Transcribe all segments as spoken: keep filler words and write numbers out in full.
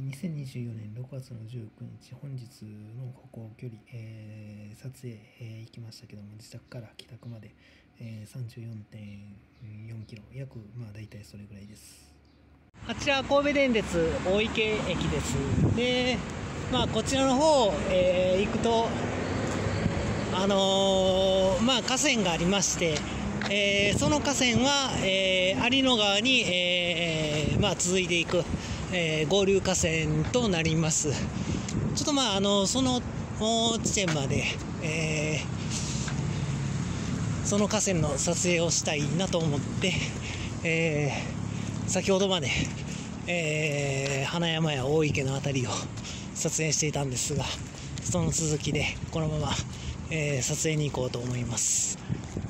にせんにじゅうよねんろくがつのじゅうくにち、本日の歩行距離、えー、撮影、えー、行きましたけども、自宅から帰宅まで、えー、さんじゅうよんてんよんキロ、約、まあ大体それぐらいです。あちら神戸電鉄大池駅です。で、まあこちらの方、えー、行くと、あのー、まあ河川がありまして、えー、その河川は、えー、有野川に、えーまあ、続いていく、えー、合流河川となります。ちょっとまああのその地点まで、えー、その河川の撮影をしたいなと思って、えー、先ほどまで、えー、花山や大池のあたりを撮影していたんですが、その続きでこのまま、えー、撮影に行こうと思います。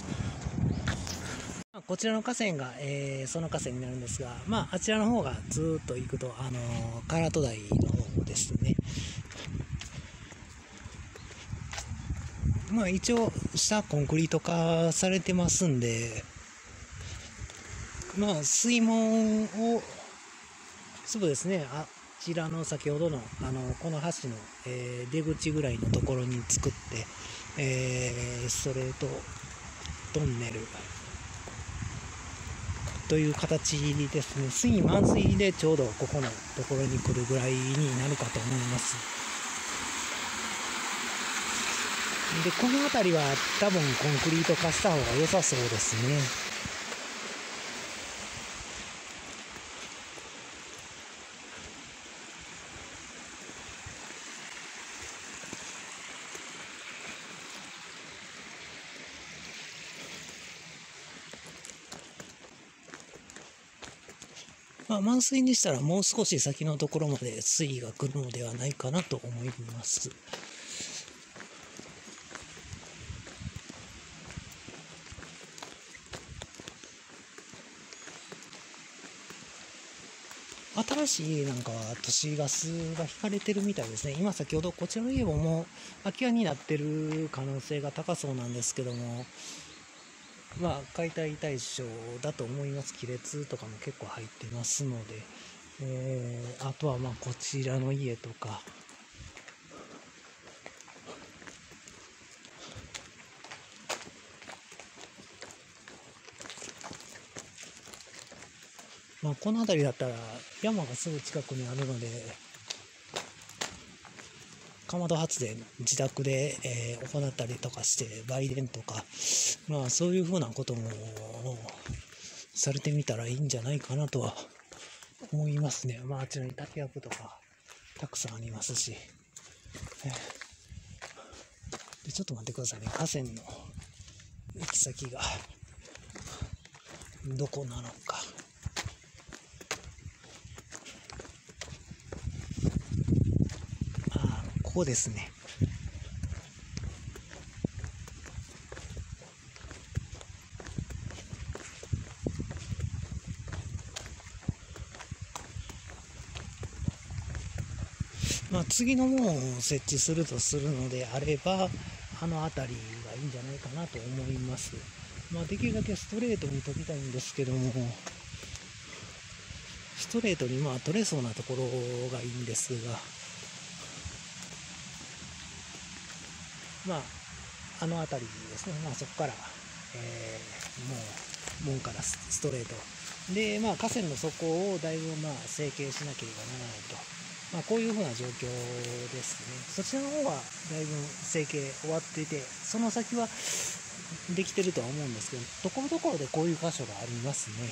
こちらの河川が、えー、その河川になるんですが、まあ、あちらの方がずっと行くと、あのー、唐戸台の方ですね。まあ、一応、下コンクリート化されてますんで、まあ、水門を、そうですね、あちらの先ほどの、あの、この橋の、えー、出口ぐらいのところに作って、えー、ストレートトンネル、という形ですね。水位満水でちょうどここのところに来るぐらいになるかと思います。で、この辺りは多分コンクリート化した方が良さそうですね。まあ、満水にしたらもう少し先のところまで水位が来るのではないかなと思います。新しい家なんかは都市ガスが引かれてるみたいですね。今先ほどこちらの家ももう空き家になってる可能性が高そうなんですけども、まあ解体対象だと思います。亀裂とかも結構入ってますので、えー、あとはまあこちらの家とか、まあ、この辺りだったら山がすぐ近くにあるので、かまど発電自宅で、えー、行ったりとかして売電とか、まあそういうふうなこともされてみたらいいんじゃないかなとは思いますね。まああちらに竹やぶとかたくさんありますし、えー、でちょっと待ってくださいね。河川の行き先がどこなのか。ああ、ここですね。まあ、次の門を設置するとするのであれば、あの辺りがいいんじゃないかなと思います。まあ、できるだけストレートに飛びたいんですけども、ストレートにまあ取れそうなところがいいんですが、まあ、あの辺りですね、まあ、そこから、えー、もう門からストレート。で、まあ、河川の底をだいぶまあ整形しなければならないと。まあ、こういうふうな状況ですね。そちらの方はだいぶ整形終わっていて、その先はできてるとは思うんですけど、ところどころでこういう箇所がありますね。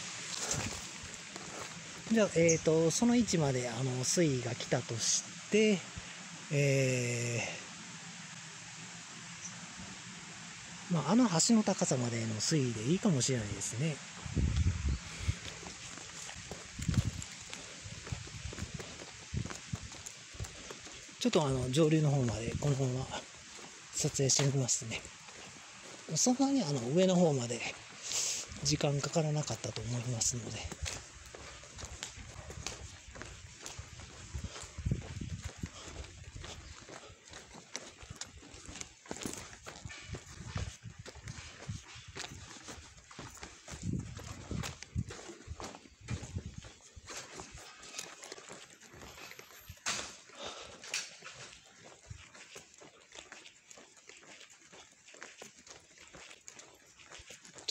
じゃあ、えーと、その位置まであの水位が来たとして、えー、まあ、あの橋の高さまでの水位でいいかもしれないですね。ちょっとあの上流の方までこのまま撮影してみますね。そんなにあの上の方まで時間かからなかったと思いますので。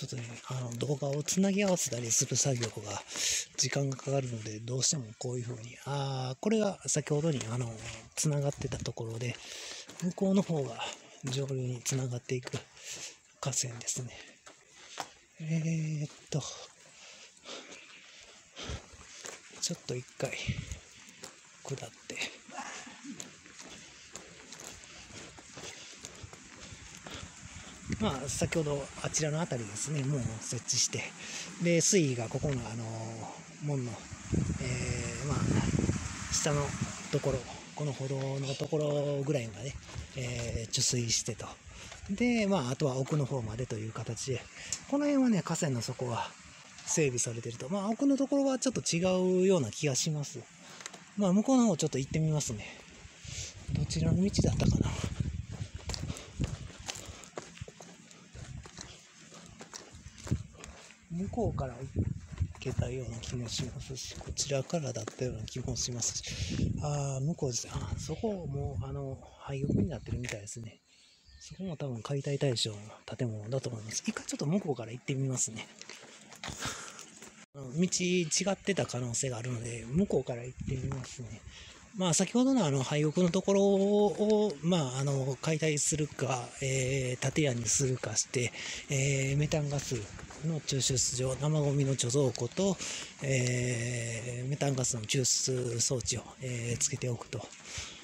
ちょっとね、あの動画をつなぎ合わせたりする作業が時間がかかるので、どうしてもこういう風に、ああ、これが先ほどにあのつながってたところで、向こうの方が上流につながっていく河川ですね。えー、っと、ちょっと一回下って、まあ、先ほどあちらの辺りですね、もう設置して、で、水位がここの、あの、門の、えー、まあ、下のところ、この歩道のところぐらいまで、えー、貯水してと。で、まあ、あとは奥の方までという形で、この辺はね、河川の底は整備されていると。まあ、奥のところはちょっと違うような気がします。まあ、向こうの方ちょっと行ってみますね。どちらの道だったかな。向こうから行けたような気もしますし、こちらからだったような気もしますし、ああ、向こうですね。あ、そこも、あの、廃屋になってるみたいですね。そこも多分解体対象の建物だと思います。一回ちょっと向こうから行ってみますね。道違ってた可能性があるので、向こうから行ってみますね。まあ、先ほどのあの廃屋のところを、まあ、あの解体するか、えー、建屋にするかして、えー、メタンガスの抽出場、生ゴミの貯蔵庫と、えー、メタンガスの抽出装置を、えー、つけておくと。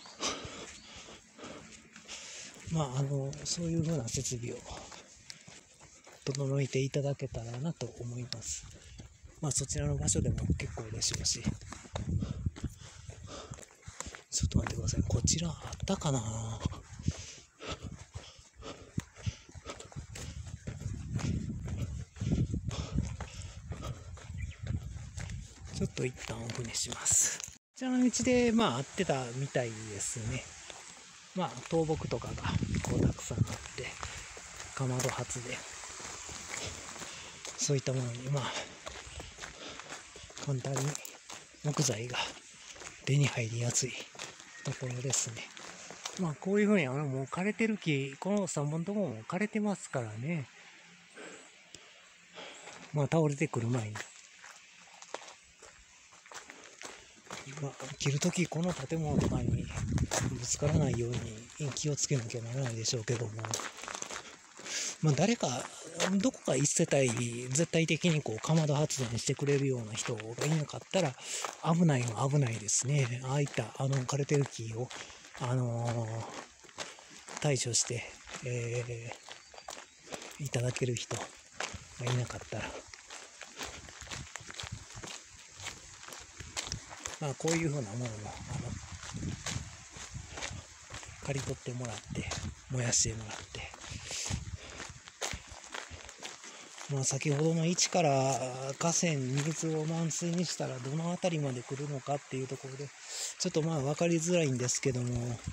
まあ、あのそういうふうな設備を整えていただけたらなと思います。まあ、そちらの場所でも結構でしょうし。ちょっと待ってください。こちらあったかな。ちょっと一旦オフにします。こちらの道で、まあ、合ってたみたいですね。まあ、倒木とかがこうたくさんあって、かまど発で、そういったものに、まあ、簡単に木材が手に入りやすいところですね。まあ、こういうふうに、あの、もう枯れてる木、このさんぼんともも枯れてますからね。まあ、倒れてくる前に。まあ、切るとき、この建物とかにぶつからないように気をつけなきゃならないでしょうけども、まあ、誰か、どこか一世帯、絶対的にこう、かまど発電してくれるような人がいなかったら、危ないのは危ないですね。ああいった、あの、枯れてる木を、あのー、対処して、えー、いただける人がいなかったら、まあ、こういうふうなものも、あの、刈り取ってもらって、燃やしてもらって、まあ、先ほどの位置から河川、水を満水にしたらどの辺りまで来るのかっていうところで、ちょっとまあ分かりづらいんですけども、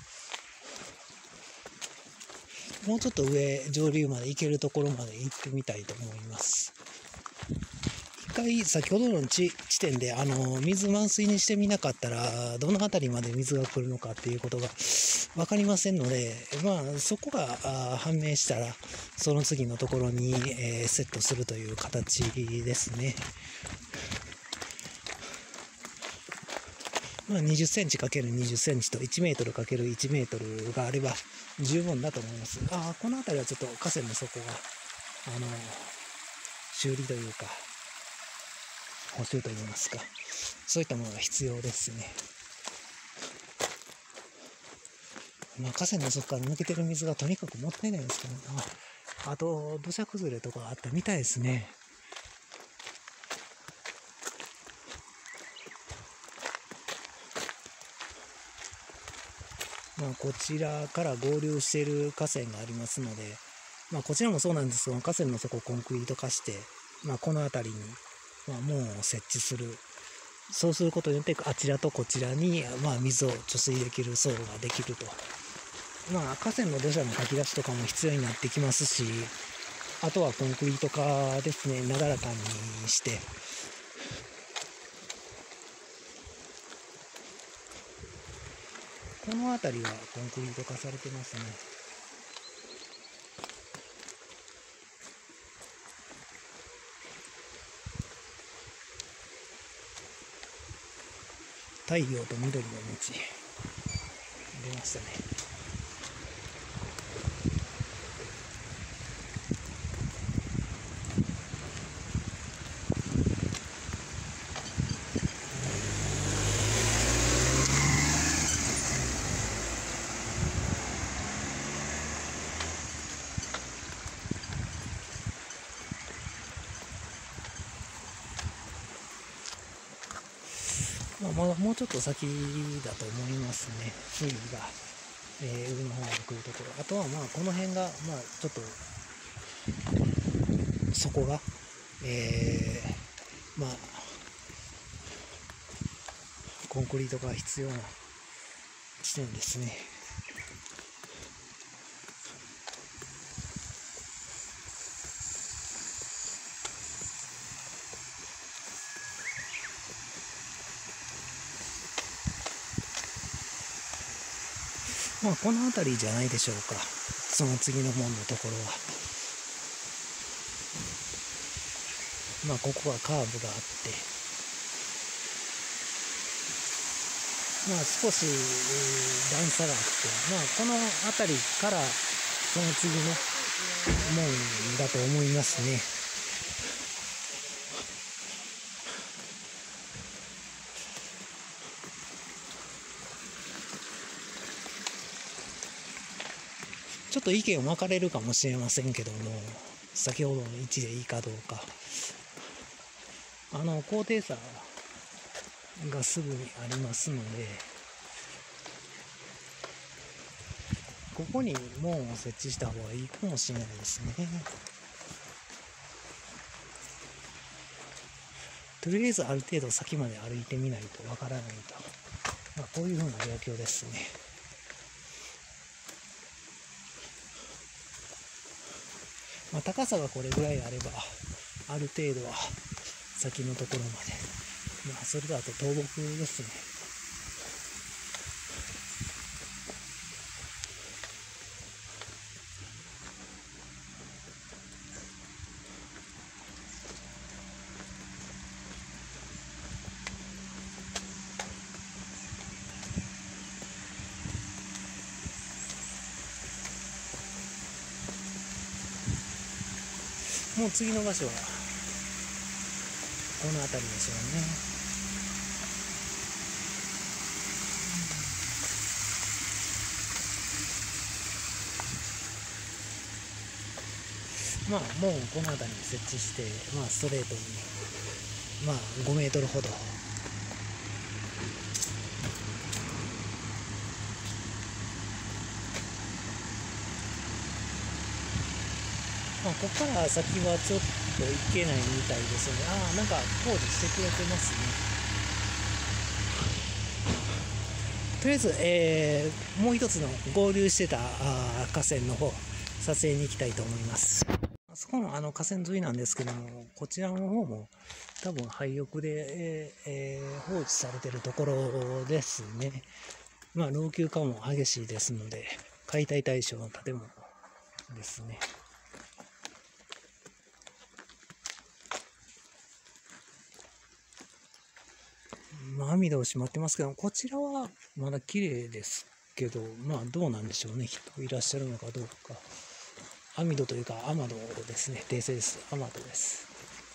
もうちょっと上、上流まで行けるところまで行ってみたいと思います。一回、先ほどの地地点で、あの、水満水にしてみなかったら、どの辺りまで水が来るのかっていうことが分かりませんので、まあ、そこが判明したら、その次のところに、えー、セットするという形ですね。まあ、にじゅっセンチかけるにじゅっセンチといちメートルかけるいちメートルがあれば十分だと思います。ああ、この辺りはちょっと河川の底が、あの、修理というか、補修といいますか、そういったものが必要ですね。まあ、河川の底から抜けてる水がとにかくもったいないですけど、ね、あ, あと土砂崩れとかあったみたいですね。まあ、こちらから合流している河川がありますので、まあ、こちらもそうなんですが、河川の底をコンクリート化して、まあ、この辺りに、まあ、門を設置する。そうすることによって、あちらとこちらに、まあ、水を貯水できる層ができると。まあ、河川の土砂のかき出しとかも必要になってきますし、あとはコンクリート化ですね、なだらかにして、この辺りはコンクリート化されてますね。 太陽と緑の道出ましたね。まあ、まだもうちょっと先だと思いますね、水位が、えー、上の方まで来るところ。あとはまあこの辺が、まあ、ちょっと底が、えー、まあコンクリートが必要な地点ですね。まあこの辺りじゃないでしょうか、その次の門のところは。まあここはカーブがあって、まあ少し段差があって、まあこの辺りからその次の門だと思いますね。ちょっと意見分かれるかもしれませんけども、先ほどの位置でいいかどうか。あの高低差がすぐにありますので、ここに門を設置した方がいいかもしれないですね。とりあえずある程度先まで歩いてみないと分からないと、まあ、こういうふうな状況ですね。まあ、高さがこれぐらいあればある程度は先のところまで、まあそれだと倒木ですね。もう次の場所はこの辺りでしょうね。まあもうこの辺りに設置して、まあストレートにまあごメートルほど、まあここから先はちょっと行けないみたいですね。ああ、なんか工事してくれてますね。とりあえず、えー、もう一つの合流してたあ河川の方撮影に行きたいと思います。あそこのあの河川沿いなんですけども、こちらの方も多分廃屋で、えーえー、放置されてるところですね。まあ老朽化も激しいですので、解体対象の建物ですね。まあ、網戸を閉まってますけど、こちらはまだ綺麗ですけど、まあどうなんでしょうね、人いらっしゃるのかどうか。網戸というか雨戸ですね、訂正です、雨戸です。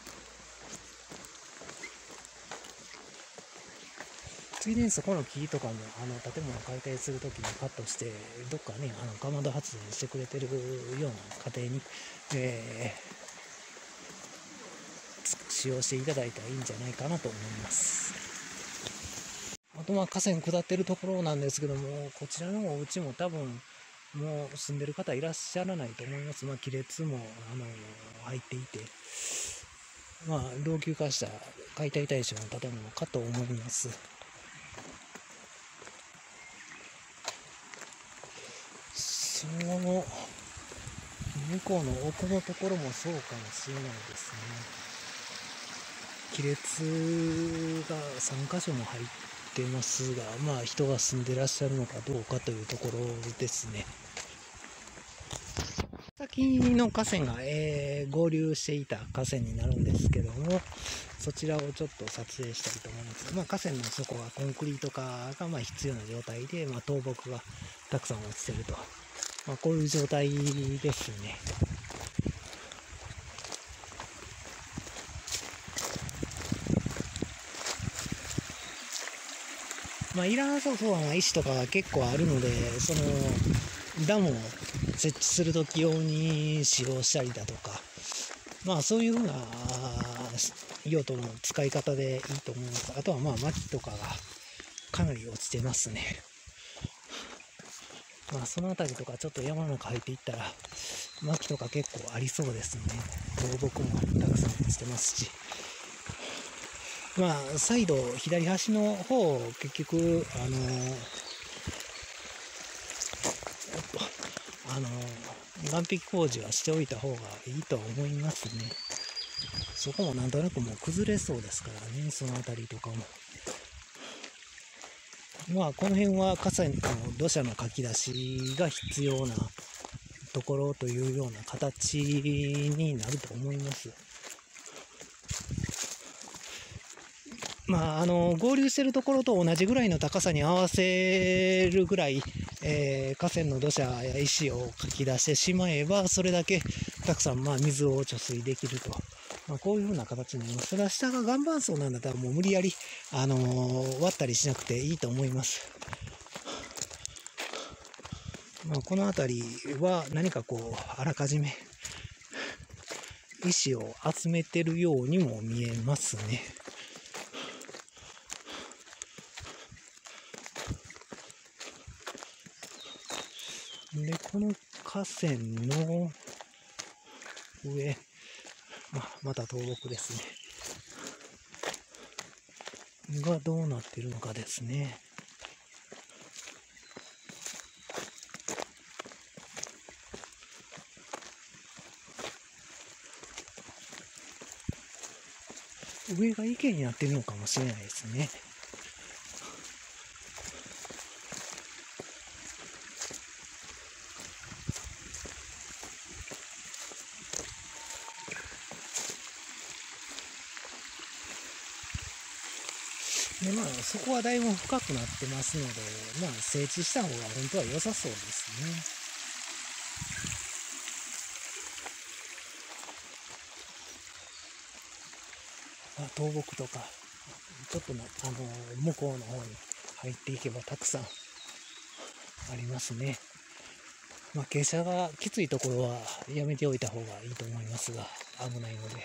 ついでにそこの木とかもあの建物を解体するときにカットして、どっかね、あのかまど発電してくれてるような家庭に、えー、使用していただいたらいいんじゃないかなと思います。あとまあ河川下ってるところなんですけども、こちらのお家も多分もう住んでる方いらっしゃらないと思います。まあ亀裂もあの入っていて、まあ老朽化した解体対象の建物かと思います。その向こうの奥のところもそうかもしれないですね。亀裂がさんかしょも入ってますが、まあ人が住んでらっしゃるのかどうかというところですね。先の河川が、えー、合流していた河川になるんですけども、 そちらをちょっと撮影したいと思います。まあ、河川の底はコンクリート化がまあ必要な状態で、まあ、倒木がたくさん落ちてると、まあ、こういう状態ですね。まあ、いらなさそうな石とかが結構あるので、そのダムを設置するとき用に使用したりだとか、まあそういうふうな用途の使い方でいいと思います。あとはまあ薪とかがかなり落ちてますね。まあその辺りとかちょっと山の中入っていったら薪とか結構ありそうですね。倒木もたくさん落ちてますし、まあサイド左端の方結局あのあの岸壁工事はしておいた方がいいとは思いますね。そこもなんとなくもう崩れそうですからね、その辺りとかも。まあこの辺は河川の土砂のかき出しが必要なところというような形になると思います。まああの合流してるところと同じぐらいの高さに合わせるぐらい、えー、河川の土砂や石をかき出してしまえば、それだけたくさんまあ水を貯水できると。まあ、こういう風な形になります。ただ下が岩盤層なんだったらもう無理やり、あのー、割ったりしなくていいと思います。まあ、この辺りは何かこうあらかじめ石を集めてるようにも見えますね。でこの河川の上、まあ、また倒木ですねがどうなっているのかですね。上が池になっているのかもしれないですね。でまあ、そこはだいぶ深くなってますので、まあ、整地した方が本当は良さそうですね。まあ、倒木とか、ちょっとなあの向こうの方に入っていけばたくさんありますね。まあ、傾斜がきついところはやめておいた方がいいと思いますが、危ないので。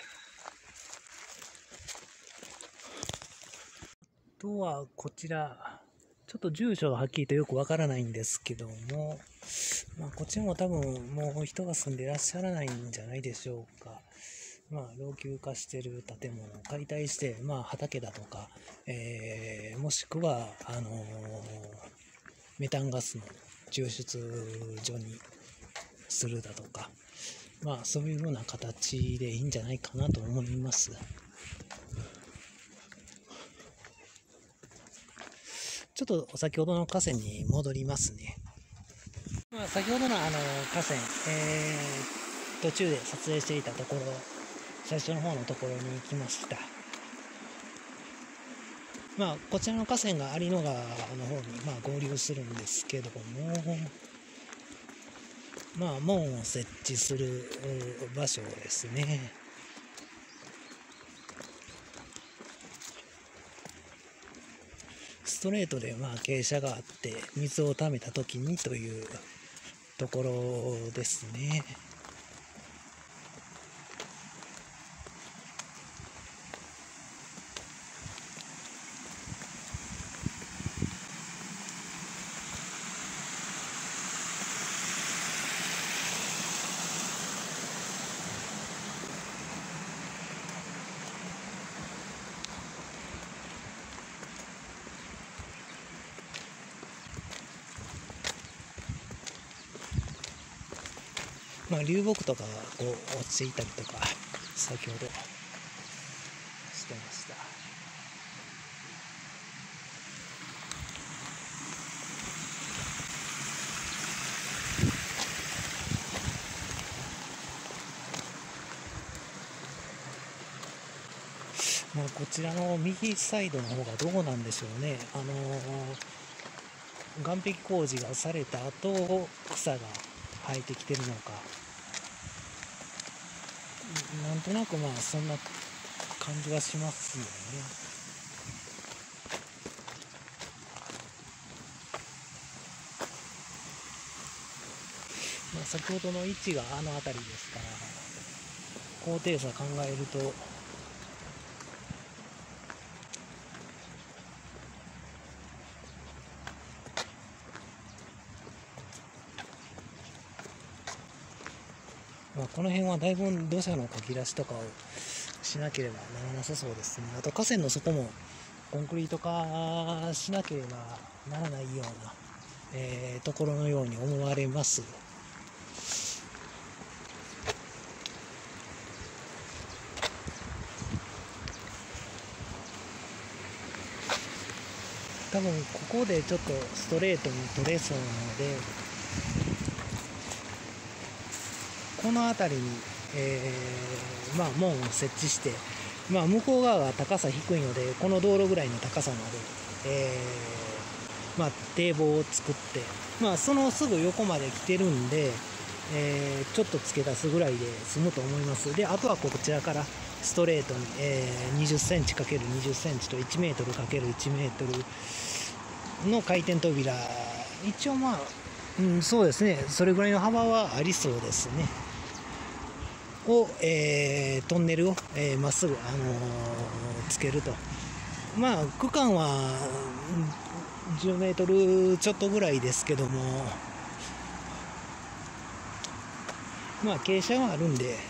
あとはこちら、ちょっと住所がはっきりとよくわからないんですけども、まあ、こっちも多分もう人が住んでいらっしゃらないんじゃないでしょうか。まあ、老朽化している建物を解体して、まあ、畑だとか、えー、もしくはあのー、メタンガスの抽出所にするだとか、まあそういう風な形でいいんじゃないかなと思います。ちょっと先ほどの河川に戻りますね。まあ、先ほどのあの河川、えー、途中で撮影していたところ、最初の方のところに行きました。まあこちらの河川が有野川の方にまあ合流するんですけども、まあ門を設置する場所ですね。ストレートでまあ傾斜があって水を溜めた時にというところですね。まあ、流木とかがこう落ちていたりとか先ほどしてました。まあ、 こちらの右サイドの方がどうなんでしょうね。あのー、岸壁工事がされた後草が生えてきてるのか、なんとなくまあそんな感じがしますよね。まあ、先ほどの位置があの辺りですから、高低差考えるとまあこの辺はだいぶ土砂のかき出しとかをしなければならなさそうですね。あと河川の底もコンクリート化しなければならないような、えー、ところのように思われます。多分ここでちょっとストレートに取れそうなので、この辺りに、えー、まあ門を設置して、まあ、向こう側が高さ低いので、この道路ぐらいの高さまで、えーまあ、堤防を作って、まあ、そのすぐ横まで来てるんで、えー、ちょっと付け出すぐらいで済むと思います。で、あとはこちらからストレートに、えー、にじゅっセンチ ×にじゅっセンチといちメートル ×いちメートルの回転扉、一応まあ、うん、そうですね、それぐらいの幅はありそうですね。を、えー、トンネルをま、えー、っすぐ、あのー、つけると。まあ区間はじゅうメートルちょっとぐらいですけども、まあ傾斜はあるんで、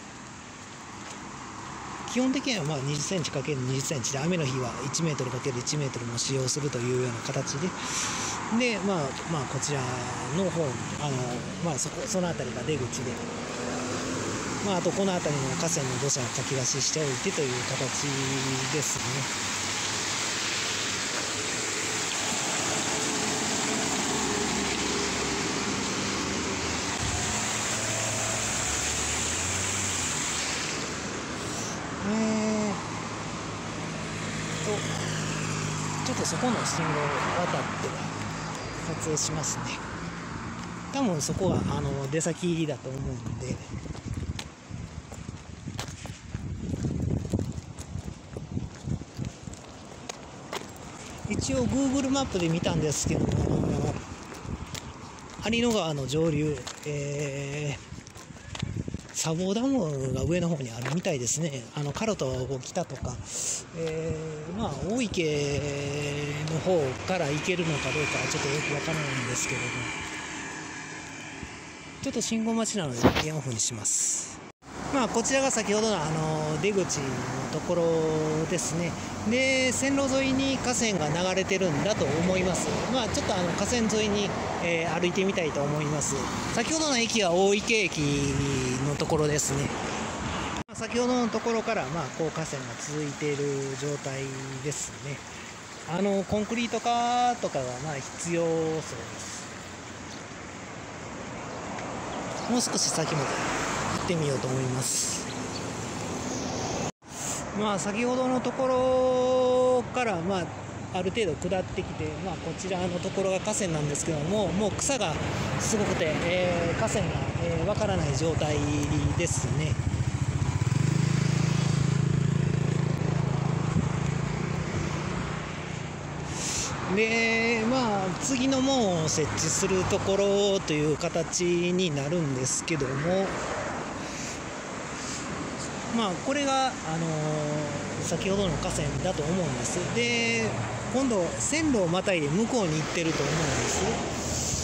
基本的にはまあにじゅっセンチ ×にじゅっセンチで、雨の日はいちメートル ×いちメートルも使用するというような形で、で、まあ、まあこちらの方に、あのまあそこその辺りが出口で、まあ、あとこの辺りの河川の土砂をかき出ししておいてという形ですね。えーとちょっとそこの信号を渡って撮影しますね。多分そこはあの出先だと思うんで、一応 Google マップで見たんですけども、有野川の上流、えー、砂防ダムが上の方にあるみたいですね。あのカルトを来たとか、えー、まあ大池の方から行けるのかどうかはちょっとよくわからないんですけども、ちょっと信号待ちなのでよんぷんにします。まあこちらが先ほどのあの出口のところですね。で、線路沿いに河川が流れてるんだと思います。まあちょっとあの河川沿いに、えー、歩いてみたいと思います。先ほどの駅は大池駅のところですね。先ほどのところからまあこう河川が続いている状態ですね。あのコンクリート化とかがまあ必要そうです。もう少し先まで行ってみようと思います。まあ先ほどのところからまあある程度下ってきて、まあ、こちらのところが河川なんですけども、もう草がすごくて、えー、河川がわ、えー、からない状態ですね。で、まあ次の門を設置するところという形になるんですけども、まあこれが、あのー、先ほどの河川だと思うんです。で、今度線路をまたいで向こうに行ってると思うんです。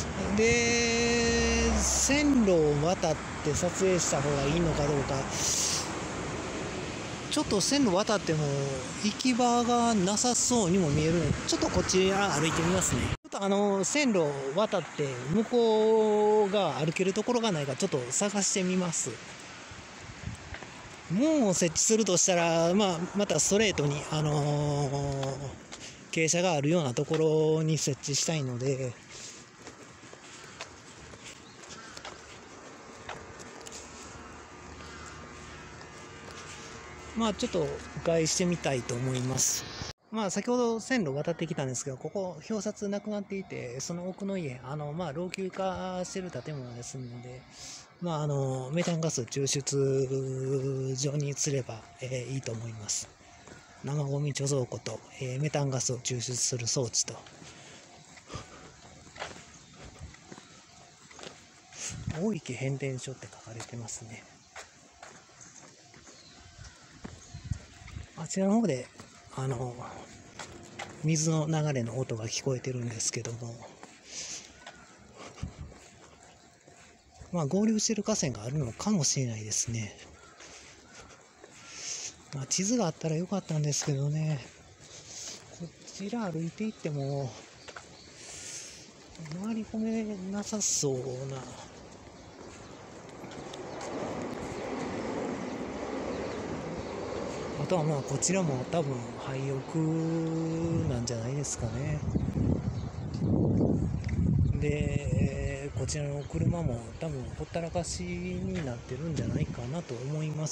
で、線路を渡って撮影した方がいいのかどうか、ちょっと線路渡っても行き場がなさそうにも見えるので、ちょっとこっち歩いてみますね。ちょっとあの線路を渡って向こうが歩けるところがないかちょっと探してみます。門を設置するとしたら、まあ、またストレートに、あのー、傾斜があるようなところに設置したいので、 まあちょっと迂回してみたいと思います。まあ先ほど線路渡ってきたんですけど、ここ表札なくなっていて、その奥の家、あのまあ老朽化してる建物ですので、まああのメタンガス抽出場に移れば、えーいいと思います。生ゴミ貯蔵庫と、えーメタンガスを抽出する装置と、大池変電所って書かれてますね。あちらの方であの水の流れの音が聞こえてるんですけども、まあ合流してる河川があるのかもしれないですね。まあ、地図があったらよかったんですけどね、こちら歩いていっても回り込めなさそうな。あとはまあこちらも多分廃屋なんじゃないですかね。でこちらの車も多分ほったらかしになってるんじゃないかなと思います。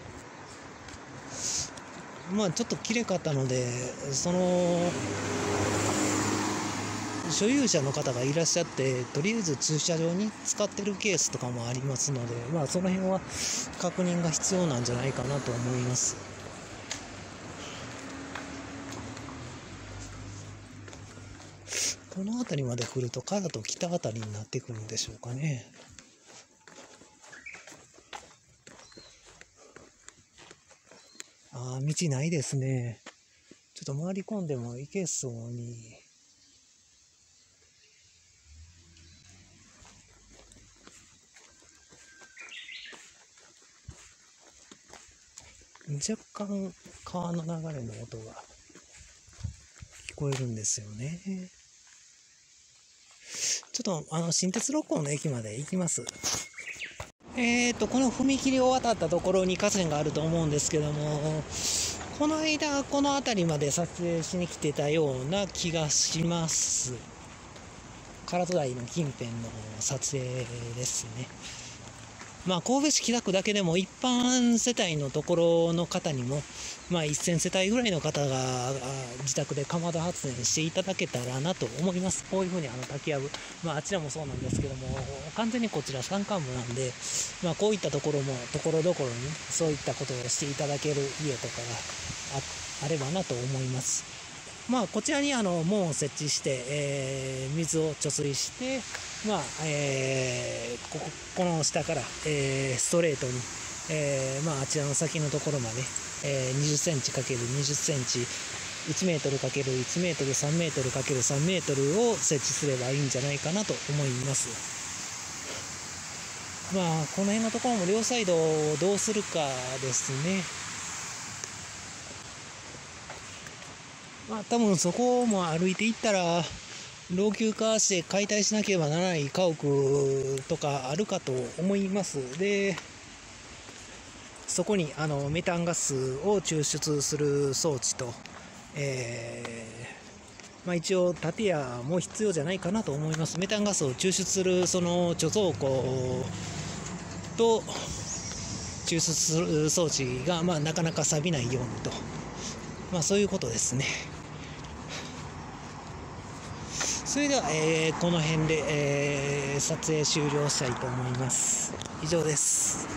まあちょっときれかったので、その所有者の方がいらっしゃって、とりあえず駐車場に使ってるケースとかもありますので、まあその辺は確認が必要なんじゃないかなと思います。この辺りまで来ると唐戸北辺りになってくるんでしょうかね。ああ、道ないですね。ちょっと回り込んでも行けそうに。若干川の流れの音が聞こえるんですよね。ちょっとあの新鉄六甲の駅まで行きます。えーとこの踏切を渡ったところに河川があると思うんですけども、この間この辺りまで撮影しに来てたような気がします。唐戸台の近辺の撮影ですね。まあ神戸市北区だけでも一般世帯のところの方にも、まあせん世帯ぐらいの方が自宅でかまど発電していただけたらなと思います。こういうふうにあの滝やぶ、まああちらもそうなんですけども、完全にこちら山間部なんで、まあこういったところもところどころにそういったことをしていただける家とかが あ, あればなと思います。まあこちらにあの門を設置して、えー、水を貯水して、まあえー、こ, こ, この下から、えー、ストレートに、えーまあ、あちらの先のところまで、えー、にじゅっセンチかけるにじゅっセンチ、いちメートルかけるいちメートル、さんメートルかけるさんメートルを設置すればいいんじゃないかなと思います。まあこの辺のところも両サイドをどうするかですね。まあ多分そこも歩いていったら老朽化して解体しなければならない家屋とかあるかと思います。でそこにあのメタンガスを抽出する装置と、えーまあ、一応建屋も必要じゃないかなと思います。メタンガスを抽出するその貯蔵庫と抽出する装置が、まあ、なかなか錆びないようにと、まあ、そういうことですね。それでは、えー、この辺で、えー、撮影終了したいと思います。以上です。